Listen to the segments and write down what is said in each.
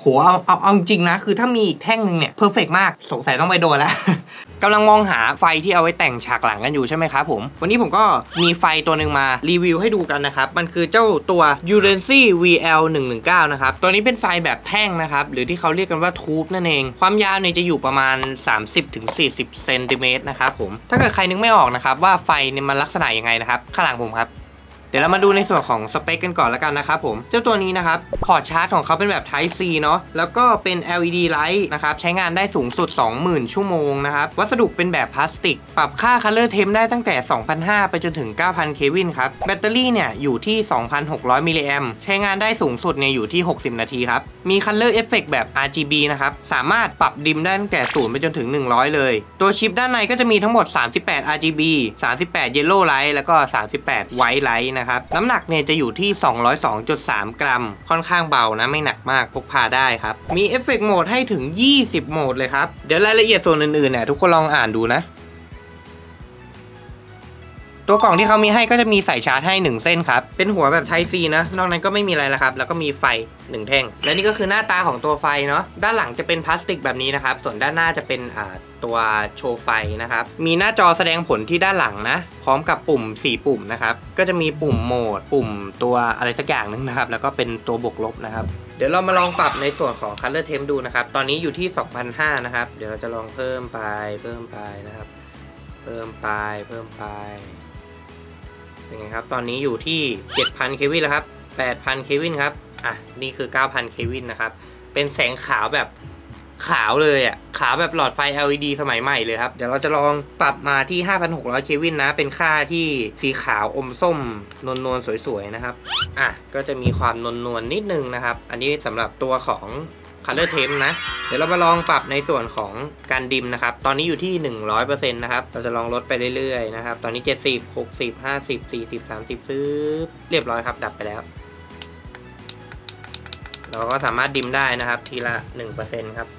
โหเอาจริงนะคือถ้ามีอีกแท่งหนึ่งเนี่ยเพอร์เฟกต์มากสงสัยต้องไปโดนแล้ว กำลังมองหาไฟที่เอาไว้แต่งฉากหลังกันอยู่ใช่ไหมครับผมวันนี้ผมก็มีไฟตัวหนึ่งมารีวิวให้ดูกันนะครับมันคือเจ้าตัว Urency VL119 นะครับตัวนี้เป็นไฟแบบแท่งนะครับหรือที่เขาเรียกกันว่าทูบนั่นเองความยาวเนี่ยจะอยู่ประมาณ 30-40 เซนติเมตรนะครับผมถ้าเกิดใครนึกไม่ออกนะครับว่าไฟเนี่ยมันลักษณะยังไงนะครับข้างหลังผมครับเดี๋ยวเรามาดูในส่วนของสเปคกันก่อนแล้วกันนะครับผมเจ้าตัวนี้นะครับพอร์ตชาร์จของเขาเป็นแบบ Type C เนาะแล้วก็เป็น LED Light นะครับใช้งานได้สูงสุด 20,000 ชั่วโมงนะครับวัสดุเป็นแบบพลาสติกปรับค่า Color Temp ได้ตั้งแต่ 2,500 ไปจนถึง 9,000 เคลวินครับแบตเตอรี่เนี่ยอยู่ที่ 2,600 มิลลิแอมป์ใช้งานได้สูงสุดเนี่ยอยู่ที่ 60 นาทีครับมี Color Effect แบบ RGB นะครับสามารถปรับดิมได้ตั้งแต่ 0 ไปจนถึง 100 เลยตัวชิปด้านในก็จะมีทั้งหมด 38 RGB 38 Yellow Light แล้วก็ 38 White Lightนะครับน้ำหนักเนี่ยจะอยู่ที่ 202.3 กรัมค่อนข้างเบานะไม่หนักมากพกพาได้ครับมีเอฟเฟกต์โหมดให้ถึง20โหมดเลยครับเดี๋ยวรายละเอียดส่วนอื่นๆเนี่ยทุกคนลองอ่านดูนะตัวกล่องที่เขามีให้ก็จะมีสายชาร์จให้1เส้นครับเป็นหัวแบบ Type C นะนอกนั้นก็ไม่มีอะไรแล้วครับแล้วก็มีไฟ1แท่งและนี่ก็คือหน้าตาของตัวไฟเนาะด้านหลังจะเป็นพลาสติกแบบนี้นะครับส่วนด้านหน้าจะเป็นตัวโชว์ไฟนะครับมีหน้าจอแสดงผลที่ด้านหลังนะพร้อมกับปุ่ม4ปุ่มนะครับก็จะมีปุ่มโหมดปุ่มตัวอะไรสักอย่างนึงนะครับแล้วก็เป็นตัวบวกลบนะครับเดี๋ยวเรามาลองปรับในส่วนของ Color Temp ดูนะครับตอนนี้อยู่ที่ 2,500 นะครับเดี๋ยวเราจะลองเพิ่มไปนะครับเพิ่มไปเป็นไงครับตอนนี้อยู่ที่ 7,000 เคลวินแล้วครับ 8,000 เคลวินครับนี่คือ 9,000 เคลวินนะครับเป็นแสงขาวแบบขาวเลยขาวแบบหลอดไฟ LED สมัยใหม่เลยครับเดี๋ยวเราจะลองปรับมาที่ 5,600 เคลวินนะเป็นค่าที่สีขาวอมส้มนวลๆสวยๆนะครับก็จะมีความนวลนิดนึงนะครับอันนี้สำหรับตัวของ Color Temp นะเดี๋ยวเรามาลองปรับในส่วนของการดิมนะครับตอนนี้อยู่ที่ 100% นะครับเราจะลองลดไปเรื่อยๆนะครับตอนนี้70 60 50 40 30ซื้อเรียบร้อยครับดับไปแล้วเราก็สามารถดิมได้นะครับทีละ 1% ครับ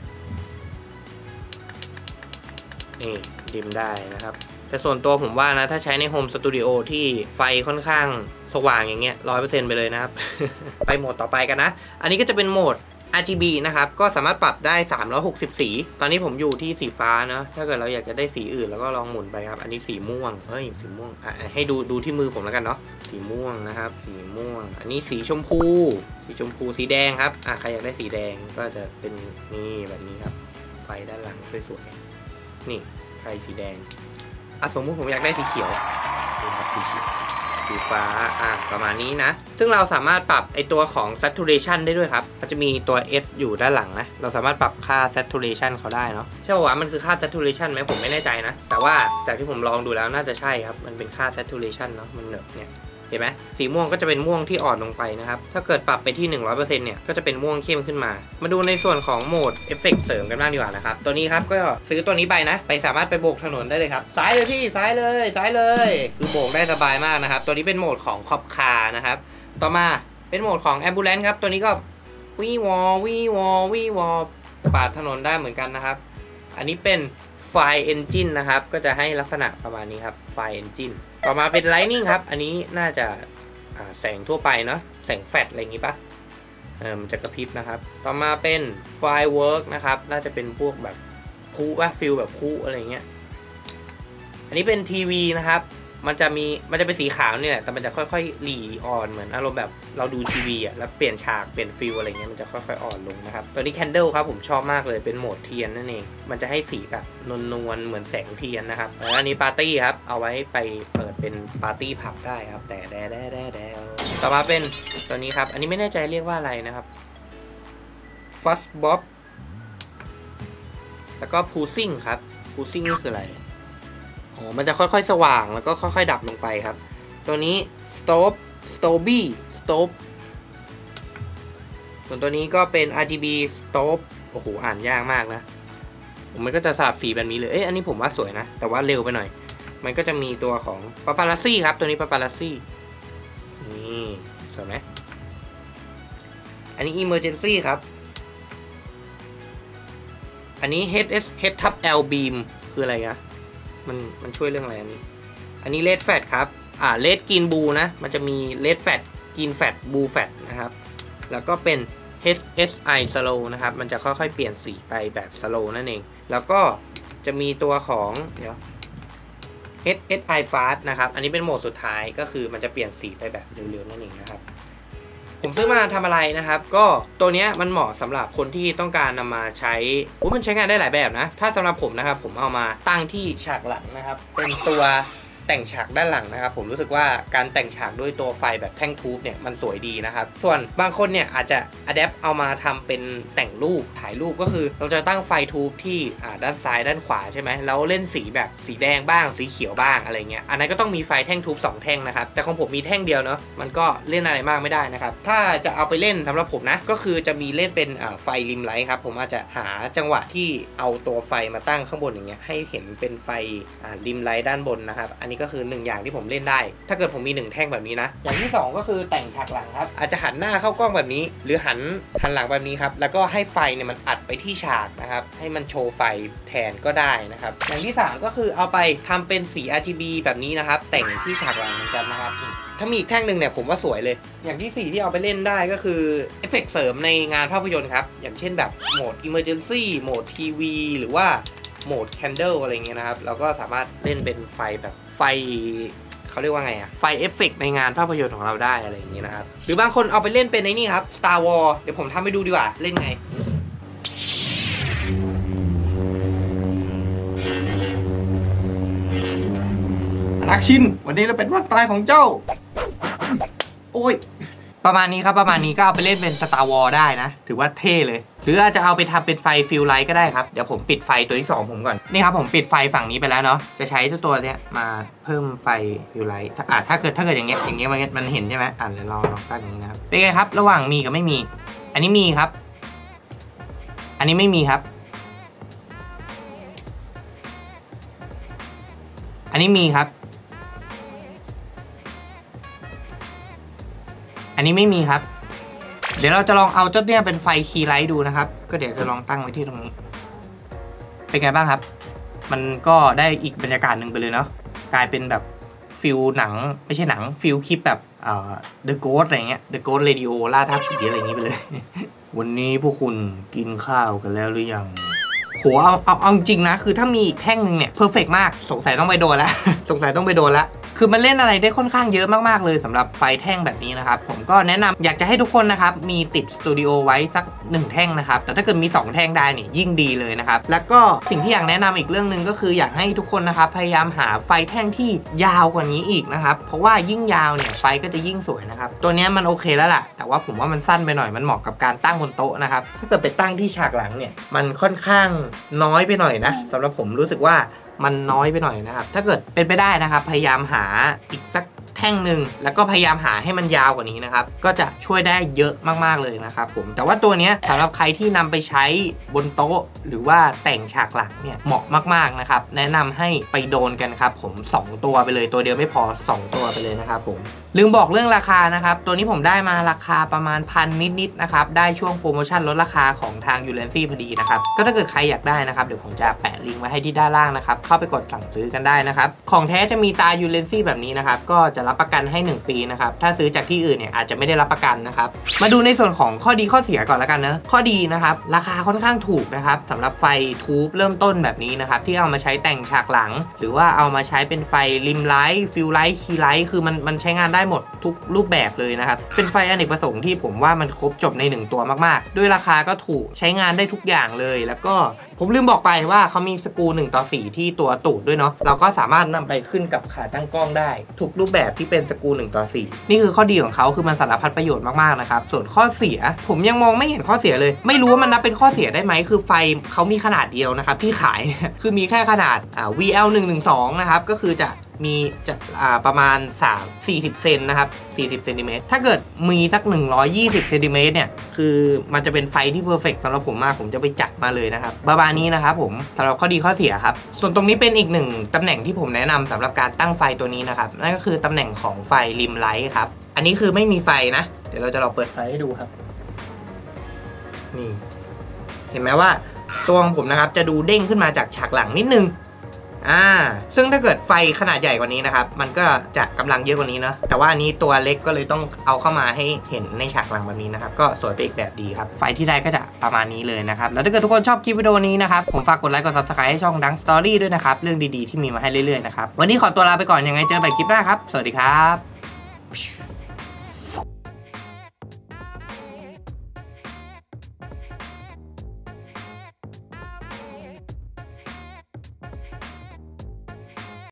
นี่ดิมได้นะครับแต่ส่วนตัวผมว่านะถ้าใช้ในโฮมสตูดิโอที่ไฟค่อนข้างสว่างอย่างเงี้ย 100% ไปเลยนะครับ ไปโหมดต่อไปกันนะอันนี้ก็จะเป็นโหมดRGB นะครับก็สามารถปรับได้360สีตอนนี้ผมอยู่ที่สีฟ้านะถ้าเกิดเราอยากจะได้สีอื่นเราก็ลองหมุนไปครับอันนี้สีม่วงสีม่วงให้ดูที่มือผมแล้วกันเนาะสีม่วงนะครับสีม่วงอันนี้สีชมพูสีแดงครับใครอยากได้สีแดงก็จะเป็นนี่แบบนี้ครับไฟด้านหลังสวยๆนี่ไฟสีแดงสมมุติผมอยากได้สีเขียวนี่ครับสีเขียวสีฟ้าประมาณนี้นะซึ่งเราสามารถปรับไอตัวของ saturation ได้ด้วยครับมันจะมีตัว S อยู่ด้านหลังนะเราสามารถปรับค่า saturation เขาได้เนาะใช่ป่าวว่ามันคือค่า saturation ไหมผมไม่แน่ใจนะแต่ว่าจากที่ผมลองดูแล้วน่าจะใช่ครับมันเป็นค่า saturation เนาะมันเนี่ยเห็นไหมสีม่วงก็จะเป็นม่วงที่อ่อนลงไปนะครับถ้าเกิดปรับไปที่ 100% เนี่ยก็จะเป็นม่วงเข้มขึ้นมาดูในส่วนของโหมดเอฟเฟกต์เสริมกันบ้างดีกว่านะครับตัวนี้ครับก็ซื้อตัวนี้ไปนะไปสามารถไปโบกถนนได้เลยครับซ้ายเลยพี่ซ้ายเลยคือโบกได้สบายมากนะครับตัวนี้เป็นโหมดของคอปคาร์นะครับต่อมาเป็นโหมดของแอมบูเลนซ์ครับตัวนี้ก็วีวอปาดถนนได้เหมือนกันนะครับอันนี้เป็นไฟเอนจินนะครับก็จะให้ลักษณะประมาณนี้ครับไฟเอนจินต่อมาเป็นไลท์นิ่งครับอันนี้น่าจะแสงทั่วไปเนาะแสงแฟลชอะไรอย่างงี้ปะมันจะกระพริบนะครับต่อมาเป็นไฟเวิร์กนะครับน่าจะเป็นพวกแบบคูฟิลแบบคูอะไรเงี้ยอันนี้เป็นทีวีนะครับมันจะเป็นสีขาวนี่แหละแต่มันจะค่อยๆหลีอ่อนเหมือนอารมณ์แบบเราดูทีวีแล้วเปลี่ยนฉากเปลี่ยนฟิลอะไรเงี้ยมันจะค่อยๆอ่อนลงนะครับตัวนี้แคนเดิลครับผมชอบมากเลยเป็นโหมดเทียนนั่นเองมันจะให้สีแบบนวลเหมือนแสงเทียนนะครับแล้วอันนี้ปาร์ตี้ครับเอาไว้ไปเปิดเป็นปาร์ตี้ผับได้ครับแต่ต่อมาเป็นตัวนี้ครับอันนี้ไม่แน่ใจเรียกว่าอะไรนะครับฟัสบ๊อบแล้วก็พูซิ่งครับพูซิ่งนี่คืออะไรมันจะค่อยๆสว่างแล้วก็ค่อยๆดับลงไปครับตัวนี้สโตบส่วนตัวนี้ก็เป็น RGB Stop โอ้โหอ่านยากมากนะมันก็จะสลับสีแบบนี้เลยอันนี้ผมว่าสวยนะแต่ว่าเร็วไปหน่อยมันก็จะมีตัวของปาปารัสซี่ครับตัวนี้ปาปารัสซี่นี่สวยไหมอันนี้ Emergency ครับอันนี้ Head Top L Beam คืออะไรนะมันช่วยเรื่องอะไรอันนี้ Red Fat ครับRed Green Blue นะมันจะมี Red Fat Green Fat Blue Fat นะครับแล้วก็เป็น HSI Slow นะครับมันจะค่อยๆเปลี่ยนสีไปแบบ Slow นั่นเองแล้วก็จะมีตัวของHSI Fast นะครับอันนี้เป็นโหมดสุดท้ายก็คือมันจะเปลี่ยนสีไปแบบเร็วๆนั่นเองนะครับผมซื้อมาทำอะไรนะครับก็ตัวนี้มันเหมาะสำหรับคนที่ต้องการนำมาใช้มันใช้งานได้หลายแบบนะถ้าสำหรับผมนะครับผมเอามาตั้งที่ฉากหลังนะครับเป็นตัวแต่งฉากด้านหลังนะครับผมรู้สึกว่าการแต่งฉากด้วยตัวไฟแบบแท่งทูบเนี่ยมันสวยดีนะครับส่วนบางคนเนี่ยอาจจะอะแดปเอามาทำเป็นแต่งรูปถ่ายรูปก็คือเราจะตั้งไฟทูบที่ด้านซ้ายด้านขวาใช่ไหมแล้วเล่นสีแบบสีแดงบ้างสีเขียวบ้างอะไรเงี้ยอันนั้นก็ต้องมีไฟแท่งทูบ2แท่งนะครับแต่ของผมมีแท่งเดียวเนาะมันก็เล่นอะไรมากไม่ได้นะครับถ้าจะเอาไปเล่นสำหรับผมนะก็คือจะมีเล่นเป็นไฟริมไลท์ครับผมอาจจะหาจังหวะที่เอาตัวไฟมาตั้งข้างบนอย่างเงี้ยให้เห็นเป็นไฟริมไลท์ด้านบนนะครับอันนี้ก็คือ1อย่างที่ผมเล่นได้ถ้าเกิดผมมี1แท่งแบบนี้นะอย่างที่2ก็คือแต่งฉากหลังครับอาจจะหันหน้าเข้ากล้องแบบนี้หรือหันหลังแบบนี้ครับแล้วก็ให้ไฟเนี่ยมันอัดไปที่ฉากนะครับให้มันโชว์ไฟแทนก็ได้นะครับอย่างที่3ก็คือเอาไปทำเป็นสี RGB แบบนี้นะครับแต่งที่ฉากหลังเหมือนกันนะครับถ้ามีอีกแท่งหนึ่งเนี่ยผมว่าสวยเลยอย่างที่4ที่เอาไปเล่นได้ก็คือเอฟเฟกต์เสริมในงานภาพยนตร์ครับอย่างเช่นแบบโหมด Emergency โหมดทีวีหรือว่าโหมด Candle อะไรเงี้ยนะครับเราก็สามารถเล่นเป็นไฟแบบไฟเขาเรียกว่าไงอะไฟเอฟเฟกต์ในงานภาพยนตร์ของเราได้อะไรอย่างนี้นะครับหรือบางคนเอาไปเล่นเป็นในนี่ครับ Star Wars เดี๋ยวผมทำให้ดูดีกว่าเล่นไงอนาคินวันนี้เราเป็นวันตายของเจ้าโอ้ยประมาณนี้ครับประมาณนี้ก็เอาไปเล่นเป็น Star Wars ได้นะถือว่าเท่เลยหรืออาจจะเอาไปทำเป็นไฟฟิลไลท์ก็ได้ครับเดี๋ยวผมปิดไฟตัวที่2ผมก่อนนี่ครับผมปิดไฟฝั่งนี้ไปแล้วเนาะจะใช้ตัวเนี้ยมาเพิ่มไฟฟิลไลท์ถ้าเกิดอย่างเงี้ยมันเห็นใช่ไหมเดี๋ยวเราลองตั้งอย่างนี้นะครับเป็นไงครับระหว่างมีกับไม่มีอันนี้มีครับอันนี้ไม่มีครับอันนี้มีครับอันนี้ไม่มีครับเดี๋ยวเราจะลองเอาเจ้าเนี่ยเป็นไฟคีย์ไลท์ดูนะครับก็เดี๋ยวจะลองตั้งไว้ที่ตรงนี้เป็นไงบ้างครับมันก็ได้อีกบรรยากาศหนึ่งไปเลยเนาะกลายเป็นแบบฟิลหนังไม่ใช่หนังฟิลคลิปแบบThe Ghost อะไรเงี้ย The Ghost Radio ล่าท้าผีอะไรอย่างงี้ไปเลย วันนี้พวกคุณกินข้าวกันแล้วหรือยังโหเอาจริงนะคือถ้ามีอีกแท่งหนึ่งเนี่ยเพอร์เฟกต์มากสงสัยต้องไปโดนแล้ว สงสัยต้องไปโดนแล้วคือมันเล่นอะไรได้ค่อนข้างเยอะมากๆเลยสำหรับไฟแท่งแบบนี้นะครับผมก็แนะนำอยากจะให้ทุกคนนะครับมีติดสตูดิโอไว้สัก1แท่งนะครับแต่ถ้าเกิดมี2แท่งได้เนี่ยยิ่งดีเลยนะครับแล้วก็สิ่งที่อยากแนะนำอีกเรื่องนึงก็คืออยากให้ทุกคนนะครับพยายามหาไฟแท่งที่ยาวกว่านี้อีกนะครับเพราะว่ายิ่งยาวเนี่ยไฟก็จะยิ่งสวยนะครับตัวนี้มันโอเคแล้วล่ะแต่ว่าผมว่ามันสั้นไปหน่อยมันเหมาะกับการตั้งบนโต๊ะนะครับถ้าเกิดไปตั้งที่ฉากหลังเนี่ยมันค่อนข้างน้อยไปหน่อยนะสำหรับผมรู้สึกว่ามันน้อยไปหน่อยนะครับถ้าเกิดเป็นไปได้นะครับพยายามหาอีกสักแท่งหนึ่งแล้วก็พยายามหาให้มันยาวกว่านี้นะครับก็จะช่วยได้เยอะมากๆเลยนะครับผมแต่ว่าตัวนี้สำหรับใครที่นำไปใช้บนโต๊ะหรือว่าแต่งฉากหลังเนี่ยเหมาะมากๆนะครับแนะนำให้ไปโดนกันครับผม2ตัวไปเลยตัวเดียวไม่พอ2ตัวไปเลยนะครับผมลืมบอกเรื่องราคานะครับตัวนี้ผมได้มาราคาประมาณ1,000นิดๆนะครับได้ช่วงโปรโมชั่นลดราคาของทางยูเรนซี่พอดีนะครับก็ถ้าเกิดใครอยากได้นะครับเดี๋ยวผมจะแปะลิงก์ไว้ให้ที่ด้านล่างนะครับเข้าไปกดสั่งซื้อกันได้นะครับของแท้จะมีตายูเรนซี่แบบนี้นะครับก็จะรับประกันให้1ปีนะครับถ้าซื้อจากที่อื่นเนี่ยอาจจะไม่ได้รับประกันนะครับมาดูในส่วนของข้อดีข้อเสียก่อนแล้วกันนะข้อดีนะครับราคาค่อนข้างถูกนะครับสำหรับไฟทูบเริ่มต้นแบบนี้นะครับที่เอามาใช้แต่งฉากหลังหรือว่าเอามาใช้เป็นไฟริมไลท์ฟิลไลท์คีย์ไลท์คือมันใช้งานได้หมดทุกรูปแบบเลยนะครับเป็นไฟอเนกประสงค์ที่ผมว่ามันครบจบใน1ตัวมากๆด้วยราคาก็ถูกใช้งานได้ทุกอย่างเลยแล้วก็ผมลืมบอกไปว่าเขามีสกรู1:4ที่ตัวตูดด้วยเนาะเราก็สามารถนำไปขึ้นกับขาตั้งกล้องได้ทุกรูปแบบที่เป็นสกรู1:4นี่คือข้อดีของเขาคือมันสารพัดประโยชน์มากๆนะครับส่วนข้อเสียผมยังมองไม่เห็นข้อเสียเลยไม่รู้ว่ามันนับเป็นข้อเสียได้ไหมคือไฟเขามีขนาดเดียวนะครับที่ขายคือมีแค่ขนาดVL112นะครับก็คือจะมีจะประมาณ40เซนนะครับ40เซนติเมตรถ้าเกิดมีสัก120เซนติเมตรเนี่ยคือมันจะเป็นไฟที่เพอร์เฟกต์สำหรับผมมากผมจะไปจัดมาเลยนะครับประมาณนี้นะครับผมสำหรับข้อดีข้อเสียครับส่วนตรงนี้เป็นอีกหนึ่งตำแหน่งที่ผมแนะนำสำหรับการตั้งไฟตัวนี้นะครับนั่นก็คือตำแหน่งของไฟริมไลท์ครับอันนี้คือไม่มีไฟนะเดี๋ยวเราจะลองเปิดไฟให้ดูครับนี่เห็นไหมว่าตัวของผมนะครับจะดูเด้งขึ้นมาจากฉากหลังนิดนึงซึ่งถ้าเกิดไฟขนาดใหญ่กว่านี้นะครับมันก็จะกำลังเยอะกว่านี้เนาะแต่ว่าอันนี้ตัวเล็กก็เลยต้องเอาเข้ามาให้เห็นในฉากหลังแบบนี้นะครับก็สวยไปอีกแบบดีครับไฟที่ได้ก็จะประมาณนี้เลยนะครับแล้วถ้าเกิดทุกคนชอบคลิปวิดีโอนี้นะครับผมฝากกดไลค์กด Subscribe ให้ช่องดังสตอรี่ด้วยนะครับเรื่องดีๆที่มีมาให้เรื่อยๆนะครับวันนี้ขอตัวลาไปก่อนยังไงเจอกันใหม่คลิปหน้าครับสวัสดีครับ